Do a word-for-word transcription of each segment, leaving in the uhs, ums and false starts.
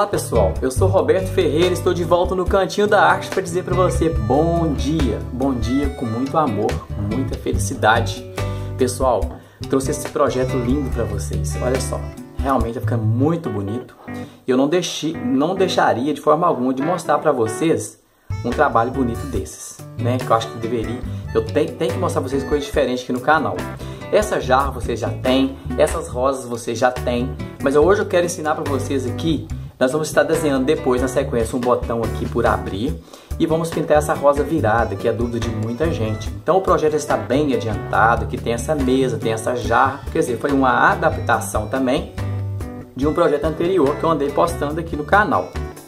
Olá pessoal, eu sou Roberto Ferreira e estou de volta no Cantinho da Arte para dizer para você bom dia, bom dia com muito amor, muita felicidade. Pessoal, trouxe esse projeto lindo para vocês, olha só, realmente vai ficar muito bonito. Eu não, deixei, não deixaria de forma alguma de mostrar para vocês um trabalho bonito desses, né? Que eu acho que deveria, eu tenho, tenho que mostrar para vocês coisas diferentes aqui no canal. Essa jarra vocês já têm, essas rosas vocês já têm, mas hoje eu quero ensinar para vocês aqui. Nós vamos estar desenhando depois na sequência um botão aqui por abrir e vamos pintar essa rosa virada, que é a dúvida de muita gente. Então o projeto está bem adiantado, que tem essa mesa, tem essa jarra, quer dizer, foi uma adaptação também de um projeto anterior que eu andei postando aqui no canal.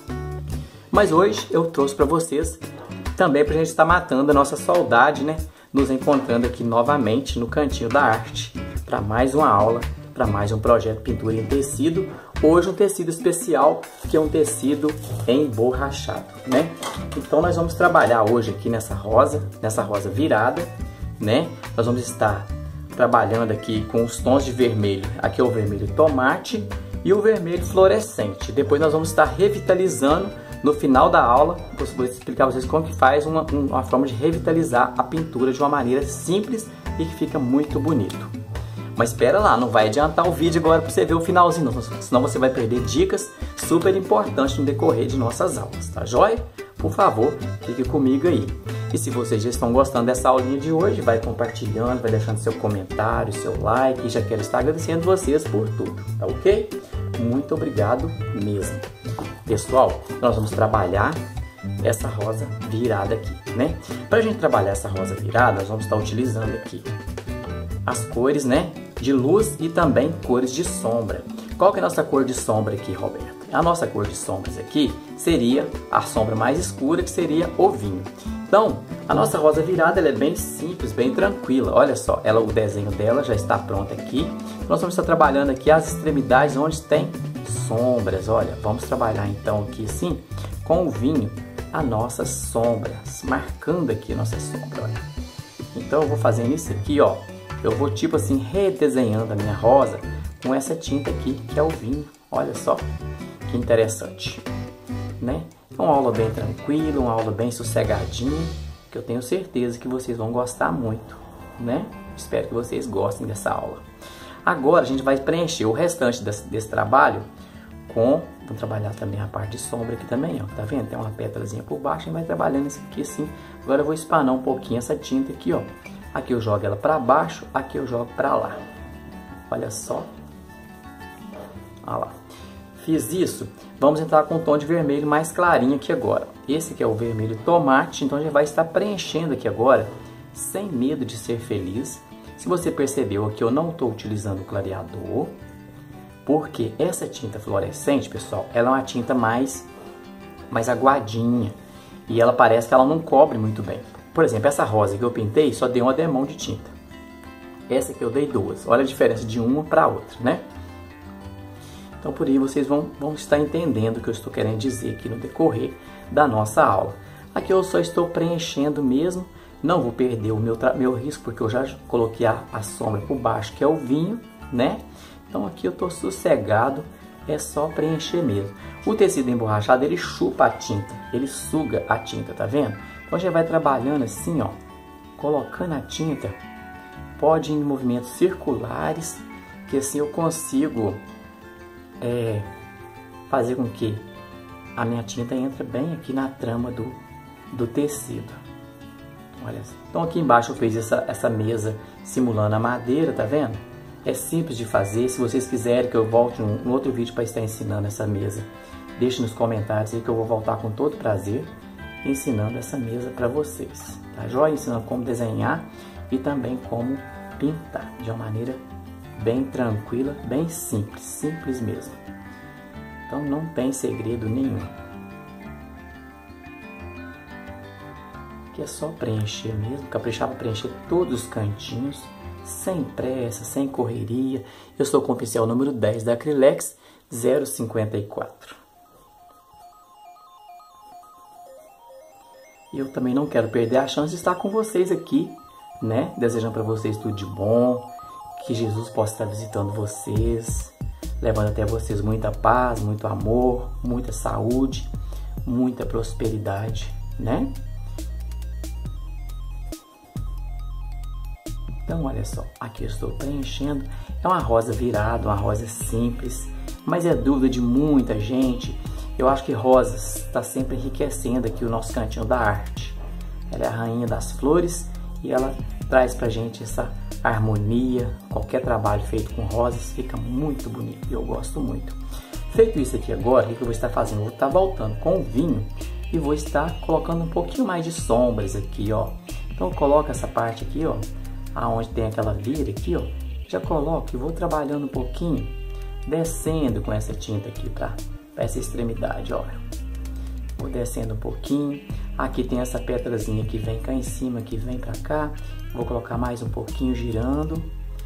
Mas hoje eu trouxe para vocês também para a gente estar matando a nossa saudade, né? Nos encontrando aqui novamente no Cantinho da Arte para mais uma aula, para mais um projeto pintura em tecido. Hoje um tecido especial, que é um tecido emborrachado, né? Então nós vamos trabalhar hoje aqui nessa rosa, nessa rosa virada, né? Nós vamos estar trabalhando aqui com os tons de vermelho. Aqui é o vermelho tomate e o vermelho fluorescente. Depois nós vamos estar revitalizando no final da aula. Vou explicar para vocês como que faz uma, uma forma de revitalizar a pintura de uma maneira simples e que fica muito bonito. Mas espera lá, não vai adiantar o vídeo agora para você ver o finalzinho, não, senão você vai perder dicas super importantes no decorrer de nossas aulas, tá joia? Por favor, fique comigo aí. E se vocês já estão gostando dessa aulinha de hoje, vai compartilhando, vai deixando seu comentário, seu like, e já quero estar agradecendo vocês por tudo, tá ok? Muito obrigado mesmo. Pessoal, nós vamos trabalhar essa rosa virada aqui, né? Para a gente trabalhar essa rosa virada, nós vamos estar utilizando aqui as cores, né, de luz e também cores de sombra. Qual que é a nossa cor de sombra aqui, Roberto? A nossa cor de sombras aqui seria a sombra mais escura, que seria o vinho. Então, a nossa rosa virada ela é bem simples, bem tranquila. Olha só, ela, o desenho dela já está pronto aqui. Nós vamos estar trabalhando aqui as extremidades onde tem sombras. Olha, vamos trabalhar então aqui assim, com o vinho, as nossas sombras, marcando aqui a nossa sombra, olha. Então eu vou fazendo isso aqui, ó. Eu vou tipo assim redesenhando a minha rosa com essa tinta aqui, que é o vinho. Olha só, que interessante, né? É uma aula bem tranquila, uma aula bem sossegadinha, que eu tenho certeza que vocês vão gostar muito, né? Espero que vocês gostem dessa aula. Agora a gente vai preencher o restante desse, desse trabalho com... Vamos trabalhar também a parte de sombra aqui também, ó. Tá vendo? Tem uma pétalazinha por baixo e vai trabalhando isso aqui assim. Agora eu vou espanar um pouquinho essa tinta aqui, ó. Aqui eu jogo ela para baixo, aqui eu jogo para lá. Olha só. Olha lá. Fiz isso. Vamos entrar com um tom de vermelho mais clarinho aqui agora. Esse aqui é o vermelho tomate, então a gente vai estar preenchendo aqui agora, sem medo de ser feliz. Se você percebeu aqui, eu não estou utilizando o clareador, porque essa tinta fluorescente, pessoal, ela é uma tinta mais, mais aguadinha. E ela parece que ela não cobre muito bem. Por exemplo, essa rosa que eu pintei só dei uma demão de tinta. Essa aqui eu dei duas. Olha a diferença de uma para outra, né? Então por aí vocês vão, vão estar entendendo o que eu estou querendo dizer aqui no decorrer da nossa aula. Aqui eu só estou preenchendo mesmo. Não vou perder o meu, meu risco, porque eu já coloquei a, a sombra por baixo, que é o vinho, né? Então aqui eu estou sossegado, é só preencher mesmo. O tecido emborrachado, ele chupa a tinta, ele suga a tinta, tá vendo? Então a gente vai trabalhando assim, ó, colocando a tinta, pode ir em movimentos circulares, que assim eu consigo é, fazer com que a minha tinta entre bem aqui na trama do, do tecido. Olha só. Então aqui embaixo eu fiz essa, essa mesa simulando a madeira, tá vendo? É simples de fazer. Se vocês quiserem que eu volte um, um outro vídeo para estar ensinando essa mesa, deixe nos comentários aí que eu vou voltar com todo prazer ensinando essa mesa para vocês, tá joia? Ensinando como desenhar e também como pintar de uma maneira bem tranquila, bem simples, simples mesmo. Então não tem segredo nenhum. Aqui é só preencher mesmo, caprichar para preencher todos os cantinhos, sem pressa, sem correria. Eu estou com o pincel número dez da Acrylex zero cinquenta e quatro. E eu também não quero perder a chance de estar com vocês aqui, né? Desejando para vocês tudo de bom, que Jesus possa estar visitando vocês, levando até vocês muita paz, muito amor, muita saúde, muita prosperidade, né? Então, olha só, aqui eu estou preenchendo. É uma rosa virada, uma rosa simples, mas é dúvida de muita gente. Eu acho que rosas está sempre enriquecendo aqui o nosso cantinho da arte. Ela é a rainha das flores e ela traz pra gente essa harmonia. Qualquer trabalho feito com rosas fica muito bonito e eu gosto muito. Feito isso aqui agora, o que eu vou estar fazendo? Eu vou estar voltando com o vinho e vou estar colocando um pouquinho mais de sombras aqui, ó. Então eu coloco essa parte aqui, ó, aonde tem aquela vira aqui, ó. Já coloco e vou trabalhando um pouquinho, descendo com essa tinta aqui para essa extremidade, ó. Vou descendo um pouquinho. Aqui tem essa pétalazinha que vem cá em cima, que vem pra cá. Vou colocar mais um pouquinho girando.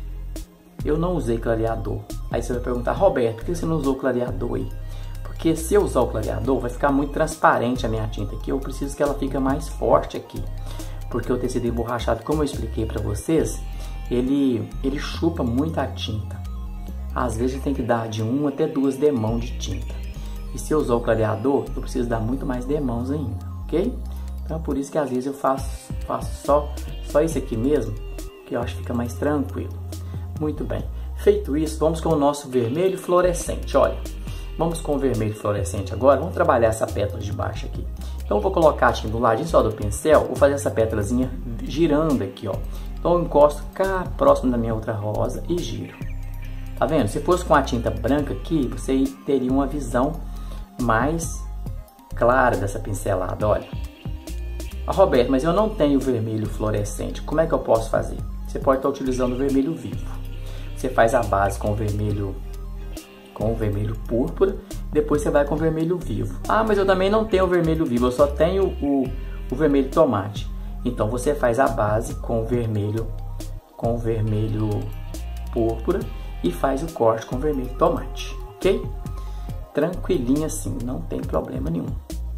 Eu não usei clareador. Aí você vai perguntar, Roberto, por que você não usou clareador aí? Porque se eu usar o clareador, vai ficar muito transparente a minha tinta aqui. Eu preciso que ela fique mais forte aqui. Porque o tecido emborrachado, como eu expliquei pra vocês, ele, ele chupa muito a tinta. Às vezes a gente tem que dar de um até duas demãos de tinta. E se eu usar o clareador, eu preciso dar muito mais demãos ainda, ok? Então é por isso que às vezes eu faço, faço só, só isso aqui mesmo, que eu acho que fica mais tranquilo. Muito bem. Feito isso, vamos com o nosso vermelho fluorescente, olha. Vamos com o vermelho fluorescente agora, vamos trabalhar essa pétala de baixo aqui. Então eu vou colocar aqui do ladinho só do pincel, vou fazer essa pétalazinha girando aqui, ó. Então eu encosto cá próximo da minha outra rosa e giro. Tá vendo? Se fosse com a tinta branca aqui, você teria uma visão mais clara dessa pincelada, olha. Ah, Roberto, mas eu não tenho vermelho fluorescente, como é que eu posso fazer? Você pode estar utilizando o vermelho vivo. Você faz a base com o vermelho com o vermelho púrpura, depois você vai com o vermelho vivo. Ah, mas eu também não tenho o vermelho vivo, eu só tenho o, o vermelho tomate. Então você faz a base com o vermelho com o vermelho púrpura e faz o corte com o vermelho tomate, ok? Tranquilinho assim, não tem problema nenhum.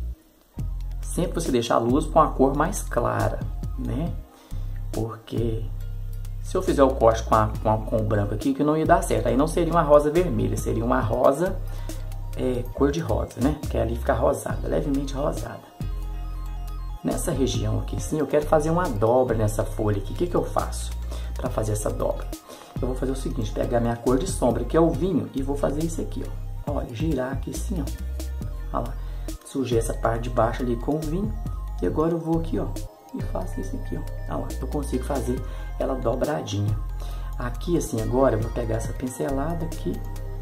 Sempre você deixa a luz com a cor mais clara, né? Porque se eu fizer o corte com, a, com, a, com o branco aqui, que não ia dar certo. Aí não seria uma rosa vermelha, seria uma rosa é, cor de rosa, né? Porque ali fica rosada, levemente rosada. Nessa região aqui, sim, eu quero fazer uma dobra nessa folha aqui. O que, que eu faço para fazer essa dobra? Eu vou fazer o seguinte, pegar minha cor de sombra, que é o vinho, e vou fazer isso aqui, ó. Olha, girar aqui assim, ó. Olha lá. Sujei essa parte de baixo ali com o vinho. E agora eu vou aqui, ó. E faço isso aqui, ó. Olha lá. Eu consigo fazer ela dobradinha. Aqui, assim, agora eu vou pegar essa pincelada aqui.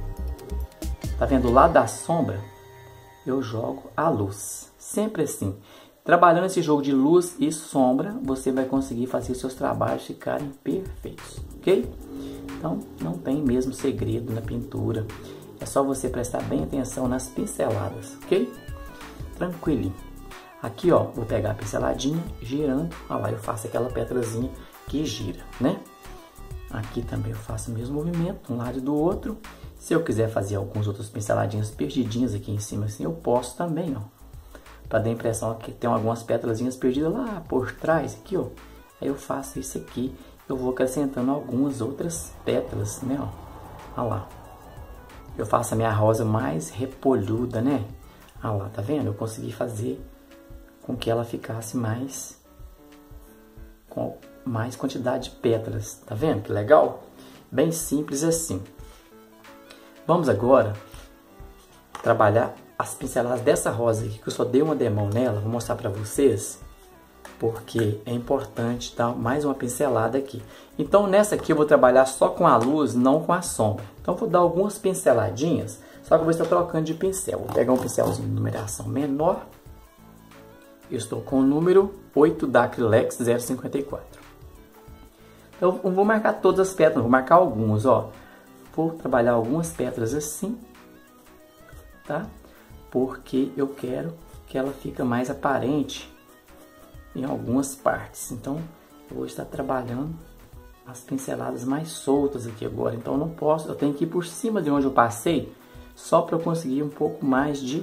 Tá vendo? Do lado da sombra, eu jogo a luz. Sempre assim. Trabalhando esse jogo de luz e sombra, você vai conseguir fazer seus trabalhos ficarem perfeitos, ok? Então, não tem mesmo segredo na pintura. É só você prestar bem atenção nas pinceladas, ok? Tranquilinho. Aqui, ó, vou pegar a pinceladinha, girando. Olha lá, eu faço aquela pétalazinha que gira, né? Aqui também eu faço o mesmo movimento, um lado e do outro. Se eu quiser fazer alguns outros pinceladinhas perdidinhas aqui em cima, assim, eu posso também, ó. Para dar a impressão que tem algumas pétalazinhas perdidas lá por trás, aqui, ó. Aí eu faço isso aqui, eu vou acrescentando algumas outras pétalas, né, ó. Olha lá. Eu faço a minha rosa mais repolhuda, né? Olha lá, tá vendo? Eu consegui fazer com que ela ficasse mais... com mais quantidade de pétalas, tá vendo? Que legal? Bem simples assim. Vamos agora trabalhar as pinceladas dessa rosa aqui, que eu só dei uma demão nela, vou mostrar pra vocês, porque é importante dar mais uma pincelada aqui. Então nessa aqui eu vou trabalhar só com a luz, não com a sombra. Então eu vou dar algumas pinceladinhas, só que eu vou estar trocando de pincel. Vou pegar um pincelzinho de numeração menor. Eu estou com o número oito da Acrylex zero cinquenta e quatro. Então eu vou marcar todas as pétalas, vou marcar algumas, ó. Vou trabalhar algumas pétalas assim, tá? Porque eu quero que ela fique mais aparente em algumas partes. Então, eu vou estar trabalhando as pinceladas mais soltas aqui agora. Então, eu não posso, eu tenho que ir por cima de onde eu passei, só para eu conseguir um pouco mais de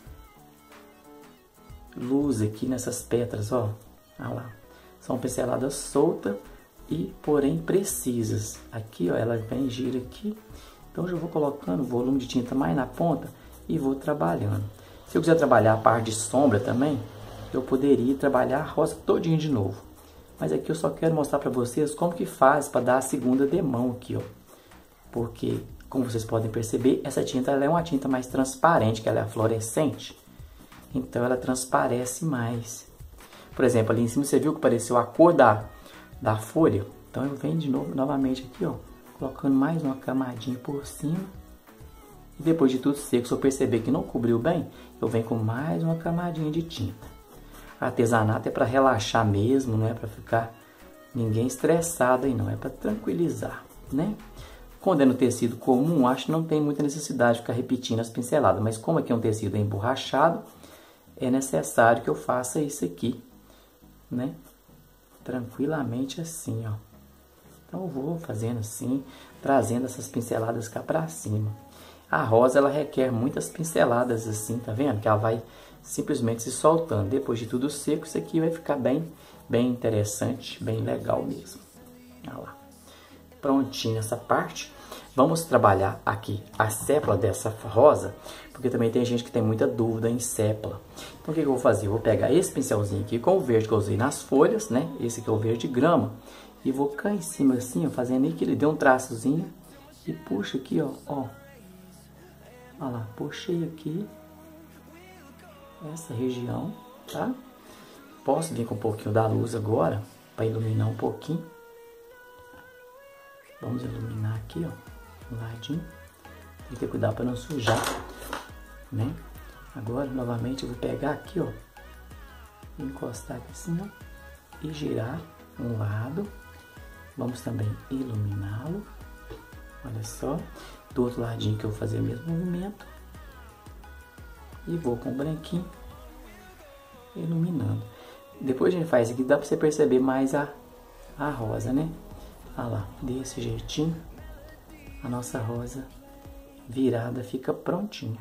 luz aqui nessas pétalas, ó. Olha lá. São pinceladas soltas e, porém, precisas. Aqui, ó, ela vem, gira aqui. Então eu já vou colocando o volume de tinta mais na ponta e vou trabalhando. Se eu quiser trabalhar a parte de sombra também, eu poderia trabalhar a rosa todinha de novo. Mas aqui eu só quero mostrar para vocês como que faz para dar a segunda demão aqui, ó. Porque, como vocês podem perceber, essa tinta ela é uma tinta mais transparente, que ela é fluorescente. Então ela transparece mais. Por exemplo, ali em cima você viu que apareceu a cor da, da folha. Então eu venho de novo, novamente aqui, ó, colocando mais uma camadinha por cima. E depois de tudo seco, se eu perceber que não cobriu bem, eu venho com mais uma camadinha de tinta. Artesanato é para relaxar mesmo, não é para ficar ninguém estressado aí não, é para tranquilizar, né? Quando é no tecido comum, acho que não tem muita necessidade de ficar repetindo as pinceladas, mas como aqui é um tecido emborrachado, é necessário que eu faça isso aqui, né? Tranquilamente assim, ó. Então eu vou fazendo assim, trazendo essas pinceladas cá para cima. A rosa, ela requer muitas pinceladas assim, tá vendo? Que ela vai simplesmente se soltando. Depois de tudo seco, isso aqui vai ficar bem, bem interessante, bem legal mesmo. Olha lá. Prontinho essa parte. Vamos trabalhar aqui a sépala dessa rosa, porque também tem gente que tem muita dúvida em sépala. Então o que eu vou fazer? Eu vou pegar esse pincelzinho aqui com o verde que eu usei nas folhas, né? Esse aqui é o verde grama. E vou cá em cima assim, ó, fazendo aí que ele deu um traçozinho. E puxa aqui, ó, ó. Olha lá, puxei aqui essa região, tá? Posso vir com um pouquinho da luz agora, para iluminar um pouquinho. Vamos iluminar aqui, ó, um ladinho. Tem que ter cuidado para não sujar, né? Agora, novamente, eu vou pegar aqui, ó, encostar aqui assim, ó, e girar um lado. Vamos também iluminá-lo. Olha só. Do outro ladinho que eu vou fazer o mesmo movimento. E vou com o branquinho iluminando. Depois a gente faz aqui, dá pra você perceber mais a, a rosa, né? Olha lá, desse jeitinho, a nossa rosa virada fica prontinha.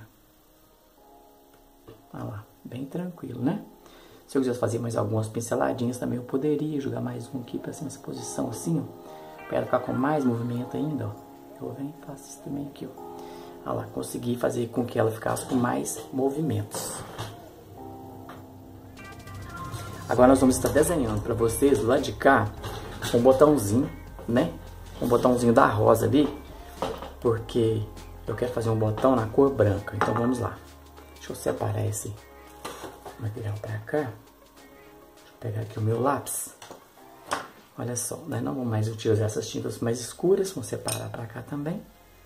Olha lá, bem tranquilo, né? Se eu quisesse fazer mais algumas pinceladinhas também, eu poderia jogar mais um aqui pra cima, nessa posição assim, ó. Pra ficar com mais movimento ainda, ó. Eu venho e faço isso também aqui, ó. Olha lá, consegui fazer com que ela ficasse com mais movimentos. Agora nós vamos estar desenhando para vocês lá de cá um botãozinho, né? Um botãozinho da rosa ali, porque eu quero fazer um botão na cor branca. Então vamos lá. Deixa eu separar esse material para cá. Deixa eu pegar aqui o meu lápis. Olha só, nós não vamos mais utilizar essas tintas mais escuras, vamos separar para cá também.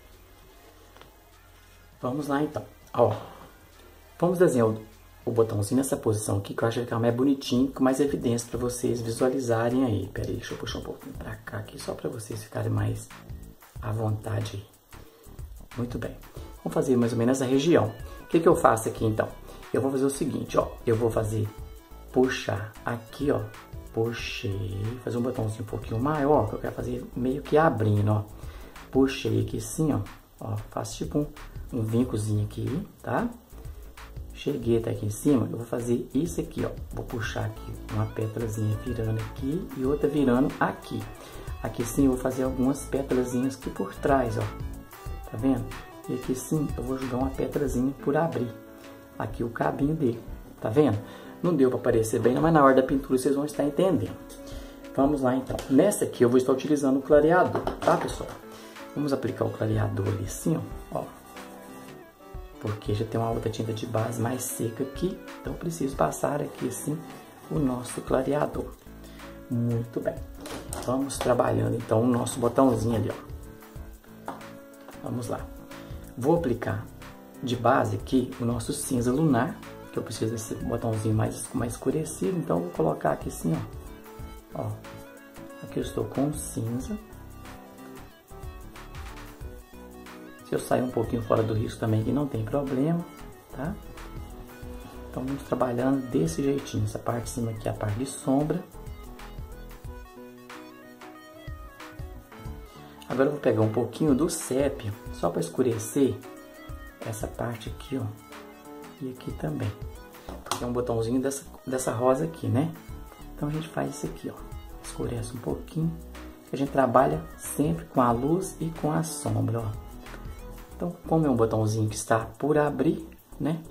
Vamos lá então, ó, vamos desenhar o, o botãozinho nessa posição aqui, que eu acho que fica mais bonitinho, com mais evidência para vocês visualizarem aí. Pera aí, deixa eu puxar um pouquinho para cá aqui, só para vocês ficarem mais à vontade aí. Muito bem, vamos fazer mais ou menos essa região. O que que eu faço aqui então? Eu vou fazer o seguinte, ó, eu vou fazer, puxar aqui, ó, puxei, fazer um botãozinho um pouquinho maior, que eu quero fazer meio que abrindo, ó. Puxei aqui assim, ó, ó, faço tipo um, um vincozinho aqui, tá? Cheguei até aqui em cima, eu vou fazer isso aqui, ó. Vou puxar aqui uma pétalazinha virando aqui e outra virando aqui. Aqui sim eu vou fazer algumas pétalazinhas aqui por trás, ó. Tá vendo? E aqui sim eu vou jogar uma pétalazinha por abrir. Aqui o cabinho dele, tá vendo? Não deu para aparecer bem, mas na hora da pintura vocês vão estar entendendo. Vamos lá então. Nessa aqui eu vou estar utilizando o clareador, tá pessoal? Vamos aplicar o clareador ali assim, ó. ó. Porque já tem uma outra tinta de base mais seca aqui. Então eu preciso passar aqui assim o nosso clareador. Muito bem. Vamos trabalhando então o nosso botãozinho ali, ó. Vamos lá. Vou aplicar de base aqui o nosso cinza lunar. Que eu preciso desse botãozinho mais, mais escurecido, então eu vou colocar aqui assim, ó. ó. Aqui eu estou com cinza. Se eu sair um pouquinho fora do risco também, que não tem problema, tá? Então vamos trabalhando desse jeitinho. Essa parte de cima aqui é a parte de sombra. Agora eu vou pegar um pouquinho do sépia, só para escurecer essa parte aqui, ó. E aqui também. Porque é um botãozinho dessa, dessa rosa aqui, né? Então a gente faz isso aqui, ó. Escurece um pouquinho. A gente trabalha sempre com a luz e com a sombra, ó. Então, como é um botãozinho que está por abrir, né?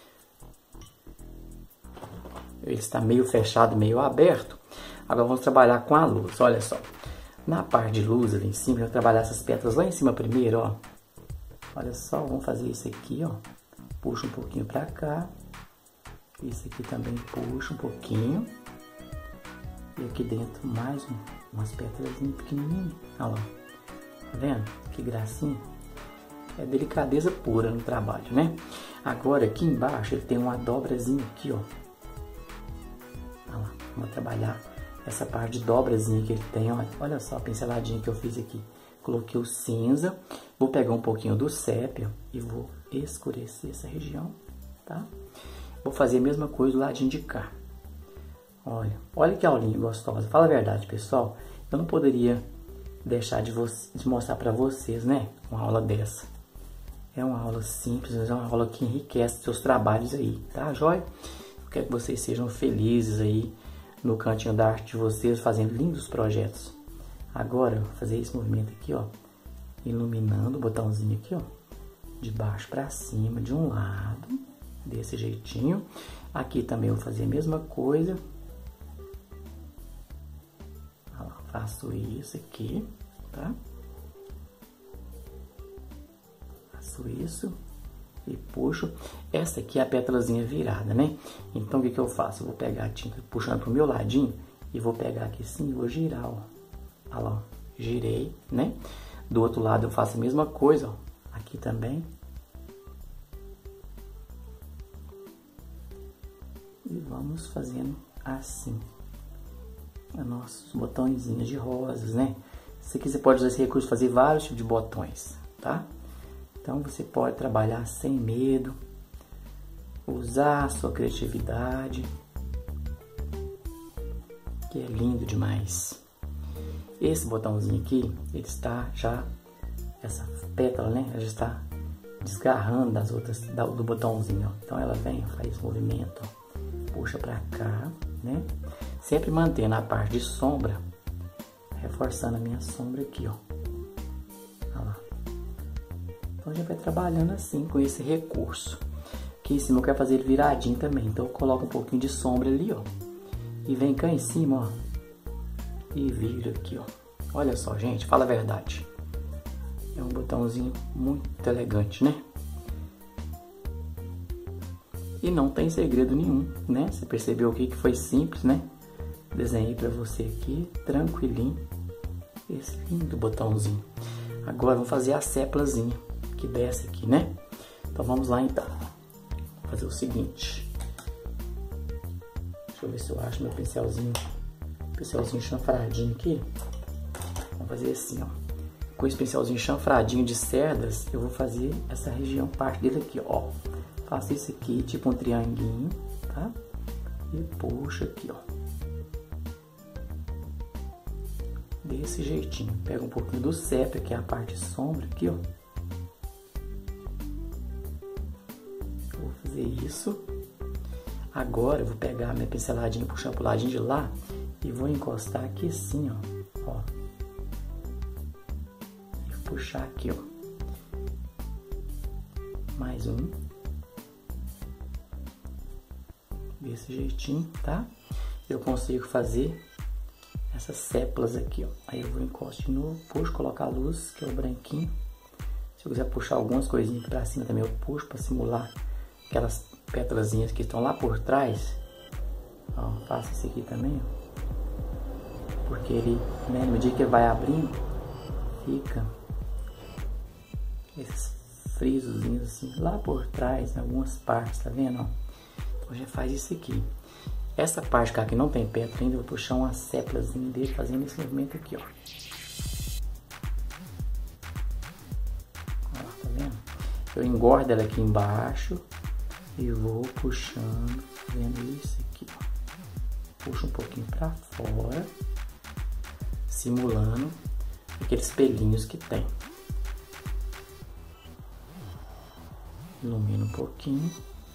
Ele está meio fechado, meio aberto. Agora vamos trabalhar com a luz, olha só. Na parte de luz ali em cima, eu vou trabalhar essas pétalas lá em cima primeiro, ó. Olha só, vamos fazer isso aqui, ó. Puxa um pouquinho pra cá. Isso aqui também puxa um pouquinho. E aqui dentro mais um, umas pétalas pequenininhas. Olha lá. Tá vendo? Que gracinha. É delicadeza pura no trabalho, né? Agora aqui embaixo ele tem uma dobrazinha aqui, ó. Olha lá. Vamos trabalhar essa parte de dobrazinha que ele tem, ó. Olha só a pinceladinha que eu fiz aqui. Coloquei o cinza. Vou pegar um pouquinho do sépia e vou escurecer essa região, tá? Vou fazer a mesma coisa do ladinho de cá. Olha, olha que aulinha gostosa. Fala a verdade, pessoal. Eu não poderia deixar de, de mostrar para vocês, né? Uma aula dessa. É uma aula simples, mas é uma aula que enriquece seus trabalhos aí, tá, joia? Eu quero que vocês sejam felizes aí no cantinho da arte de vocês, fazendo lindos projetos. Agora, eu vou fazer esse movimento aqui, ó. Iluminando o botãozinho aqui, ó. De baixo para cima, de um lado. Desse jeitinho. Aqui também eu vou fazer a mesma coisa. Olha lá, faço isso aqui, tá? Faço isso e puxo. Essa aqui é a pétalazinha virada, né? Então o que que eu faço? Eu vou pegar a tinta puxando pro meu ladinho e vou pegar aqui assim e vou girar, ó. Olha lá, ó. Girei, né? Do outro lado eu faço a mesma coisa, ó. Aqui também. E vamos fazendo assim. Os nossos botõezinhos de rosas, né? Se quiser, pode usar esse recurso fazer vários tipos de botões, tá? Então você pode trabalhar sem medo, usar a sua criatividade, que é lindo demais. Esse botãozinho aqui, ele está já, essa pétala, né? Ela já está desgarrando das outras, do botãozinho, ó. Então ela vem, faz esse movimento, ó. Puxa pra cá, né? Sempre mantendo a parte de sombra, reforçando a minha sombra aqui, ó. Olha lá. Então a gente vai trabalhando assim, com esse recurso. Aqui em cima eu quero fazer ele viradinho também, então eu coloco um pouquinho de sombra ali, ó. E vem cá em cima, ó. E vira aqui, ó. Olha só, gente, fala a verdade. É um botãozinho muito elegante, né? E não tem segredo nenhum, né? Você percebeu aqui que foi simples, né? Desenhei pra você aqui, tranquilinho. Esse lindo botãozinho. Agora vamos fazer a sépilazinha que desce aqui, né? Então vamos lá então. Vou fazer o seguinte. Deixa eu ver se eu acho meu pincelzinho. Pincelzinho chanfradinho aqui. Vamos fazer assim, ó. Com esse pincelzinho chanfradinho de cerdas, eu vou fazer essa região, parte dele aqui, ó. Faço isso aqui, tipo um trianguinho, tá? E puxo aqui, ó. Desse jeitinho. Pega um pouquinho do sépia, que é a parte sombra aqui, ó. Vou fazer isso. Agora eu vou pegar a minha pinceladinha, puxando pro ladinho de lá e vou encostar aqui assim, ó. Ó. E puxar aqui, ó. Mais um. Desse jeitinho, tá? Eu consigo fazer essas sépilas aqui, ó. Aí eu vou encosto de novo, puxo, colocar a luz, que é o branquinho. Se eu quiser puxar algumas coisinhas aqui pra cima também, eu puxo pra simular aquelas pétalazinhas que estão lá por trás. Ó, faço isso aqui também, ó. Porque ele, né, no dia que ele vai abrindo, fica esses frisozinhos assim, lá por trás, em algumas partes, tá vendo, ó? Então já faz isso aqui. Essa parte cá que não tem pétala ainda, eu vou puxar uma sépilazinha dele fazendo esse movimento aqui, ó. Ó, tá vendo? Eu engordo ela aqui embaixo e vou puxando, fazendo isso aqui, ó. Puxo um pouquinho pra fora, simulando aqueles pelinhos que tem. Ilumino um pouquinho.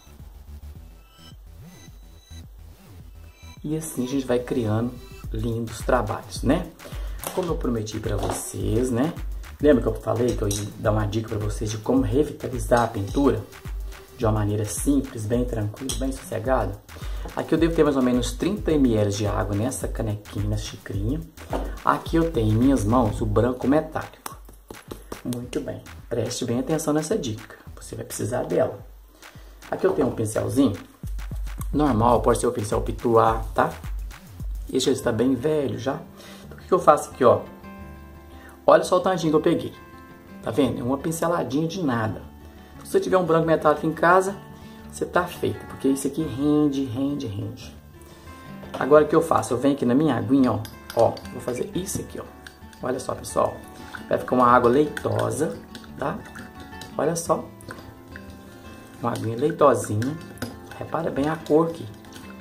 E assim a gente vai criando lindos trabalhos, né? Como eu prometi para vocês, né? Lembra que eu falei que eu ia dar uma dica para vocês de como revitalizar a pintura de uma maneira simples, bem tranquila, bem sossegada? Aqui eu devo ter mais ou menos trinta mililitros de água nessa canequinha, nessa xicrinha. Aqui eu tenho em minhas mãos o branco metálico. Muito bem, preste bem atenção nessa dica, você vai precisar dela. Aqui eu tenho um pincelzinho normal, pode ser o pincel Pituá, tá? Esse já está bem velho já. Então o que eu faço aqui, ó? Olha só o tantinho que eu peguei. Tá vendo? É uma pinceladinha de nada. Então, se você tiver um branco metálico em casa, você tá feito, porque isso aqui rende, rende, rende. Agora o que eu faço? Eu venho aqui na minha aguinha, ó. Ó, vou fazer isso aqui, ó. Olha só, pessoal. Vai ficar uma água leitosa, tá? Olha só. Uma aguinha leitosinha. Repara bem a cor aqui.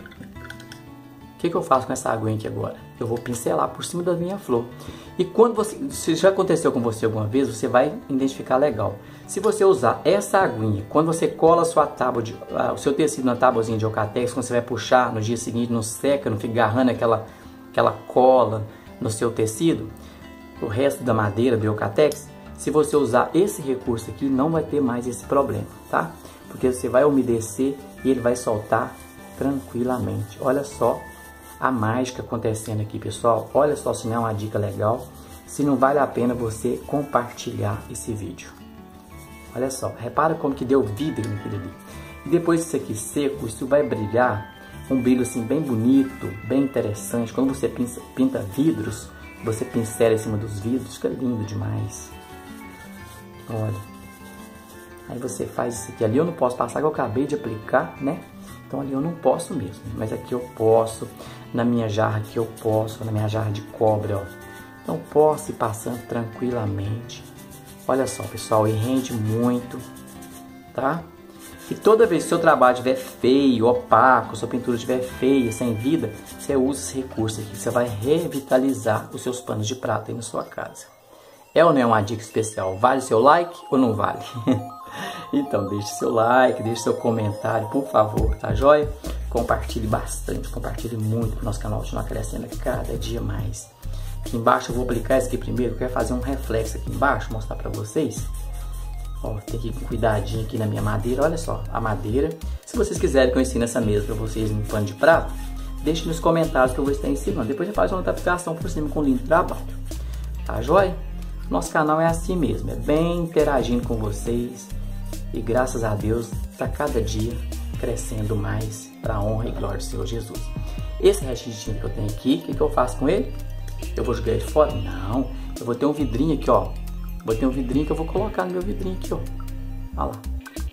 O que que eu faço com essa aguinha aqui agora? Eu vou pincelar por cima da minha flor. E quando você, se já aconteceu com você alguma vez, você vai identificar legal. Se você usar essa aguinha, quando você cola a sua tábua de, uh, o seu tecido na tábuazinha de Ocatex, quando você vai puxar no dia seguinte, não seca, não fica agarrando aquela, aquela cola no seu tecido, o resto da madeira do Ocatex, se você usar esse recurso aqui, não vai ter mais esse problema, tá? Porque você vai umedecer e ele vai soltar tranquilamente. Olha só a mágica acontecendo aqui, pessoal. Olha só se não é uma dica legal, se não vale a pena você compartilhar esse vídeo. Olha só, repara como que deu vidro naquele ali. E depois disso aqui seco, isso vai brilhar, um brilho assim bem bonito, bem interessante. Quando você pinta, pinta vidros, você pincela em cima dos vidros, fica lindo demais. Olha, aí você faz isso aqui. Ali eu não posso passar, que eu acabei de aplicar, né? Então ali eu não posso mesmo, mas aqui eu posso. Na minha jarra aqui eu posso, na minha jarra de cobre, ó. Então posso ir passando tranquilamente. Olha só, pessoal, e rende muito, tá? E toda vez que seu trabalho estiver feio, opaco, sua pintura estiver feia, sem vida, você usa esse recurso aqui. Você vai revitalizar os seus panos de prata aí na sua casa. É ou não é uma dica especial? Vale seu like ou não vale? Então deixe seu like, deixe seu comentário, por favor, tá joia? Compartilhe bastante, compartilhe muito para o nosso canal continuar crescendo cada dia mais. Aqui embaixo eu vou aplicar esse aqui primeiro, eu quero fazer um reflexo aqui embaixo, mostrar para vocês. Ó, tem que ir com cuidadinho aqui na minha madeira, olha só, a madeira. Se vocês quiserem que eu ensine essa mesa para vocês em pano de prata, deixe nos comentários que eu vou estar ensinando. Depois a gente faz uma outra aplicação por cima com lindo trabalho. Tá joia? Nosso canal é assim mesmo, é bem interagindo com vocês. E graças a Deus, está cada dia crescendo mais para a honra e glória do Senhor Jesus. Esse restinho de tinta que eu tenho aqui, o que, que eu faço com ele? Eu vou jogar ele fora? Não, eu vou ter um vidrinho aqui, ó. Vou ter um vidrinho que eu vou colocar no meu vidrinho aqui, ó. Olha lá.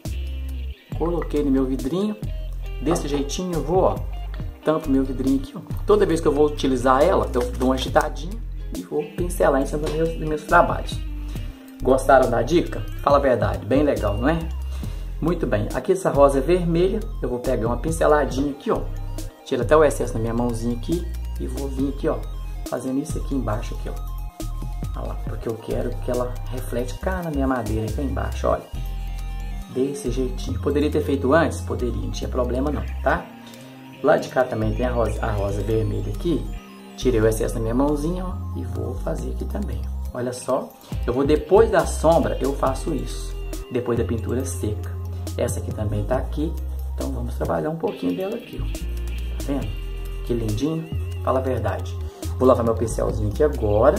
Coloquei no meu vidrinho. Desse jeitinho eu vou, ó. Tampo meu vidrinho aqui, ó. Toda vez que eu vou utilizar ela, eu dou uma agitadinha e vou pincelar em cima dos meus, dos meus trabalhos. Gostaram da dica? Fala a verdade, bem legal, não é? Muito bem, aqui essa rosa é vermelha, eu vou pegar uma pinceladinha aqui, ó. Tira até o excesso na minha mãozinha aqui e vou vir aqui, ó, fazendo isso aqui embaixo aqui, ó. Olha lá, porque eu quero que ela reflete cá na minha madeira aqui embaixo, olha. Desse jeitinho. Poderia ter feito antes? Poderia, não tinha problema não, tá? Lá de cá também tem a rosa, a rosa vermelha aqui. Tirei o excesso na minha mãozinha, ó, e vou fazer aqui também, ó. Olha só, eu vou depois da sombra, eu faço isso, depois da pintura seca. Essa aqui também tá aqui, então vamos trabalhar um pouquinho dela aqui, ó. Tá vendo? Que lindinho, fala a verdade. Vou lavar meu pincelzinho aqui agora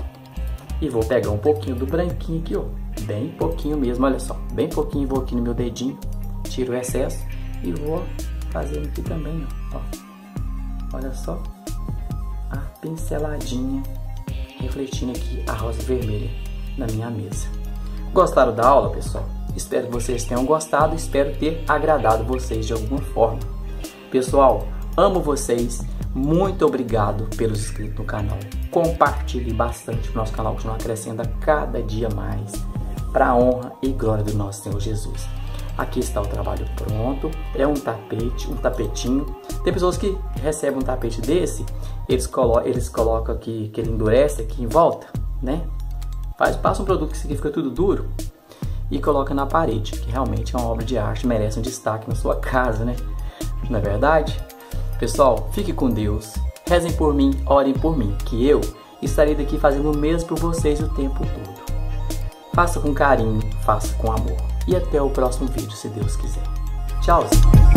e vou pegar um pouquinho do branquinho aqui, ó. Bem pouquinho mesmo, olha só, bem pouquinho, vou aqui no meu dedinho, tiro o excesso e vou fazendo aqui também, ó. Olha só, a pinceladinha, refletindo aqui a rosa vermelha na minha mesa. Gostaram da aula, pessoal? Espero que vocês tenham gostado, espero ter agradado vocês de alguma forma. Pessoal, amo vocês, muito obrigado pelos inscritos no canal. Compartilhe bastante para o nosso canal continuar crescendo a cada dia mais, para a honra e glória do nosso Senhor Jesus. Aqui está o trabalho pronto, é um tapete, um tapetinho. Tem pessoas que recebem um tapete desse, eles colocam, eles colocam aqui, que ele endurece aqui em volta, né? Faz, passa um produto que fica tudo duro e coloca na parede, que realmente é uma obra de arte, merece um destaque na sua casa, né? Não é verdade? Pessoal, fique com Deus, rezem por mim, orem por mim, que eu estarei daqui fazendo o mesmo por vocês o tempo todo. Faça com carinho, faça com amor. E até o próximo vídeo, se Deus quiser. Tchauzinho!